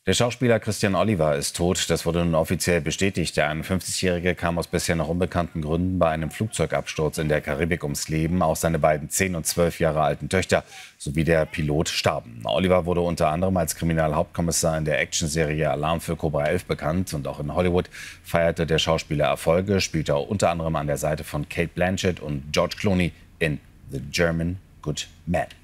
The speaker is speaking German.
Der Schauspieler Christian Oliver ist tot. Das wurde nun offiziell bestätigt. Der 51-Jährige kam aus bisher noch unbekannten Gründen bei einem Flugzeugabsturz in der Karibik ums Leben. Auch seine beiden 10 und 12 Jahre alten Töchter sowie der Pilot starben. Oliver wurde unter anderem als Kriminalhauptkommissar in der Actionserie Alarm für Cobra 11 bekannt. Und auch in Hollywood feierte der Schauspieler Erfolge, spielte unter anderem an der Seite von Cate Blanchett und George Clooney in The German Good Man.